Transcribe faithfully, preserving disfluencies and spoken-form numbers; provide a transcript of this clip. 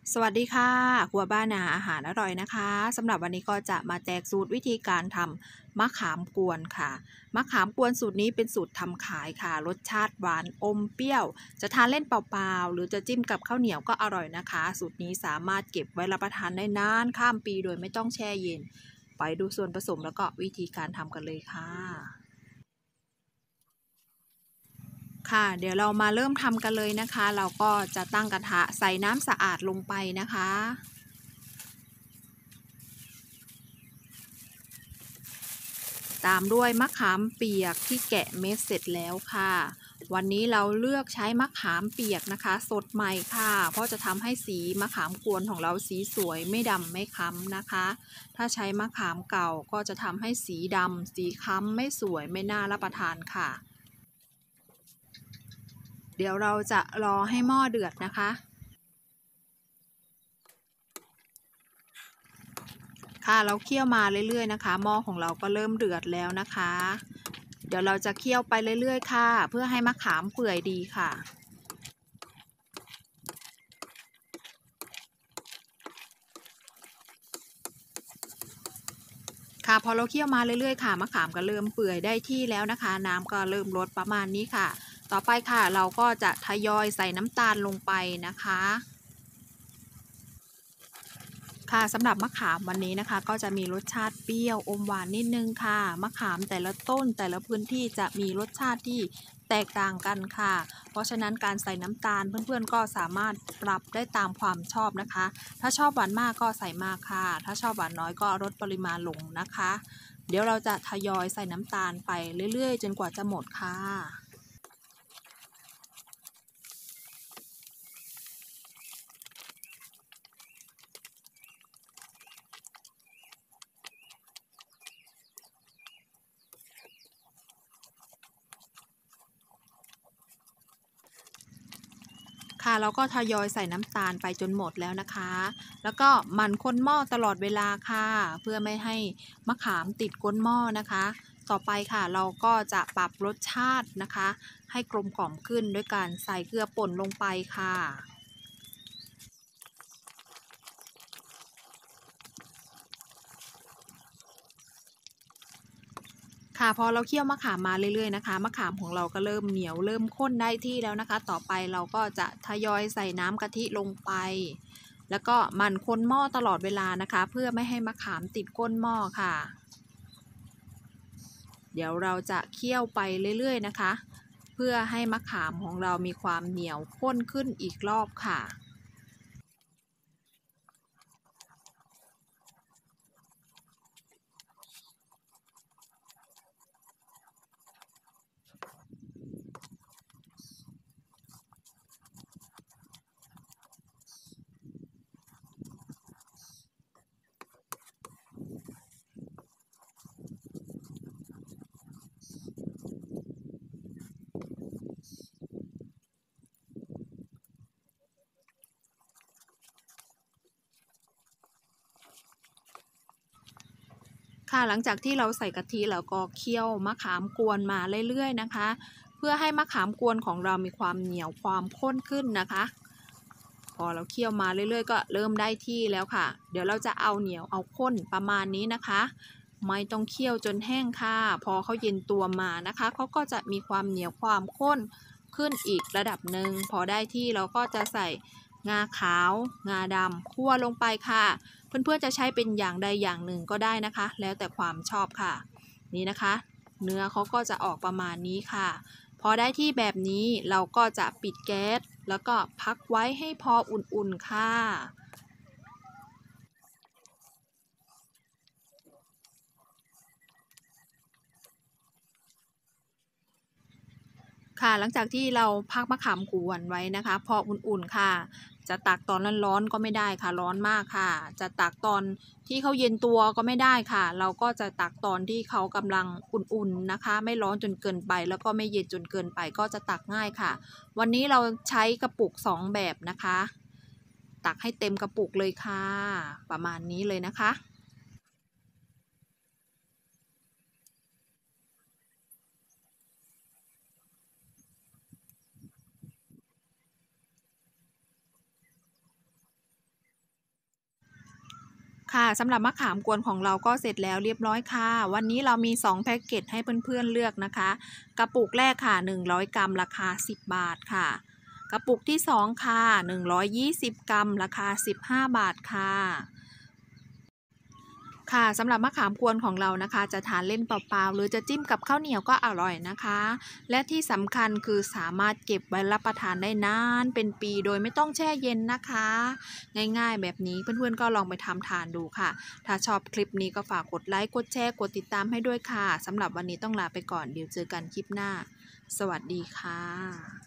สวัสดีค่ะครัวบ้านนาอาหารอร่อยนะคะสำหรับวันนี้ก็จะมาแจกสูตรวิธีการทำมะขามกวนค่ะมะขามกวนสูตรนี้เป็นสูตรทำขายค่ะรสชาติหวานอมเปรี้ยวจะทานเล่นเปล่าๆหรือจะจิ้มกับข้าวเหนียวก็อร่อยนะคะสูตรนี้สามารถเก็บไว้รับประทานได้นานข้ามปีโดยไม่ต้องแช่เย็นไปดูส่วนผสมแล้วก็วิธีการทำกันเลยค่ะค่ะเดี๋ยวเรามาเริ่มทำกันเลยนะคะเราก็จะตั้งกระทะใส่น้ำสะอาดลงไปนะคะตามด้วยมะขามเปียกที่แกะเม็ดเสร็จแล้วค่ะวันนี้เราเลือกใช้มะขามเปียกนะคะสดใหม่ค่ะเพราะจะทำให้สีมะขามกวนของเราสีสวยไม่ดำไม่ค้ำนะคะถ้าใช้มะขามเก่าก็จะทำให้สีดำสีค้ำไม่สวยไม่น่ารับประทานค่ะเดี๋ยวเราจะรอให้หม้อเดือดนะคะค่ะเราเคี่ยวมาเรื่อยๆนะคะหม้อของเราก็เริ่มเดือดแล้วนะคะเดี๋ยวเราจะเคี่ยวไปเรื่อยๆค่ะเพื่อให้มะขามเปื่อยดีค่ะค่ะพอเราเคี่ยวมาเรื่อยๆค่ะมะขามก็เริ่มเปื่อยได้ที่แล้วนะคะน้ำก็เริ่มลดประมาณนี้ค่ะต่อไปค่ะเราก็จะทยอยใส่น้ำตาลลงไปนะคะค่ะสำหรับมะขามวันนี้นะคะก็จะมีรสชาติเปรี้ยวอมหวานนิดนึงค่ะมะขามแต่ละต้นแต่ละพื้นที่จะมีรสชาติที่แตกต่างกันค่ะเพราะฉะนั้นการใส่น้ำตาลเพื่อนๆก็สามารถปรับได้ตามความชอบนะคะถ้าชอบหวานมากก็ใส่มากค่ะถ้าชอบหวานน้อยก็ลดปริมาณลงนะคะเดี๋ยวเราจะทยอยใส่น้ำตาลไปเรื่อยๆจนกว่าจะหมดค่ะ ค่ะแล้วก็ทยอยใส่น้ำตาลไปจนหมดแล้วนะคะแล้วก็หมั่นคนหม้อตลอดเวลาค่ะเพื่อไม่ให้มะขามติดก้นหม้อนะคะต่อไปค่ะเราก็จะปรับรสชาตินะคะให้กลมกล่อมขึ้นด้วยการใส่เกลือป่นลงไปค่ะค่ะพอเราเคี่ยวมะขามมาเรื่อยๆนะคะมะขามของเราก็เริ่มเหนียวเริ่มข้นได้ที่แล้วนะคะต่อไปเราก็จะทยอยใส่น้ำกะทิลงไปแล้วก็หมั่นคนหม้อตลอดเวลานะคะเพื่อไม่ให้มะขามติดก้นหม้อค่ะ เดี๋ยวเราจะเคี่ยวไปเรื่อยๆนะคะเพื่อให้มะขามของเรามีความเหนียวข้นขึ้นอีกรอบค่ะค่ะหลังจากที่เราใส่กะทิแล้วก็เคี่ยวมะขามกวนมาเรื่อยๆนะคะเพื่อให้มะขามกวนของเรามีความเหนียวความข้นขึ้นนะคะพอเราเคี่ยวมาเรื่อยๆก็เริ่มได้ที่แล้วค่ะเดี๋ยวเราจะเอาเหนียวเอาข้นประมาณนี้นะคะไม่ต้องเคี่ยวจนแห้งค่ะพอเขาเย็นตัวมานะคะเขาก็จะมีความเหนียวความข้นขึ้นอีกระดับหนึ่งพอได้ที่เราก็จะใส่งาขาวงาดำคั่วลงไปค่ะเพื่อนๆจะใช้เป็นอย่างใดอย่างหนึ่งก็ได้นะคะแล้วแต่ความชอบค่ะนี่นะคะเนื้อเขาก็จะออกประมาณนี้ค่ะพอได้ที่แบบนี้เราก็จะปิดแก๊สแล้วก็พักไว้ให้พออุ่นๆค่ะค่ะหลังจากที่เราพักมะขามกวนไว้นะคะพออุ่นๆค่ะจะตักตอนร้อนๆก็ไม่ได้ค่ะร้อนมากค่ะจะตักตอนที่เขาเย็นตัวก็ไม่ได้ค่ะเราก็จะตักตอนที่เขากำลังอุ่นๆนะคะไม่ร้อนจนเกินไปแล้วก็ไม่เย็นจนเกินไปก็จะตักง่ายค่ะวันนี้เราใช้กระปุกสองแบบนะคะตักให้เต็มกระปุกเลยค่ะประมาณนี้เลยนะคะค่ะสำหรับมะขามกวนของเราก็เสร็จแล้วเรียบร้อยค่ะวันนี้เรามีสองแพ็กเกจให้เพื่อนๆเลือกนะคะกระปุกแรกค่ะหนึ่งร้อยกรัมราคาสิบบาทค่ะกระปุกที่สองค่ะหนึ่งร้อยยี่สิบกรัมราคาสิบห้าบาทค่ะค่ะสำหรับมะขามกวนของเรานะคะจะทานเล่นเปล่าๆหรือจะจิ้มกับข้าวเหนียวก็อร่อยนะคะและที่สำคัญคือสามารถเก็บไว้รับประทานได้นานเป็นปีโดยไม่ต้องแช่เย็นนะคะง่ายๆแบบนี้เพื่อนๆก็ลองไปทำทานดูค่ะถ้าชอบคลิปนี้ก็ฝากกดไลค์กดแชร์กดติดตามให้ด้วยค่ะสำหรับวันนี้ต้องลาไปก่อนเดี๋ยวเจอกันคลิปหน้าสวัสดีค่ะ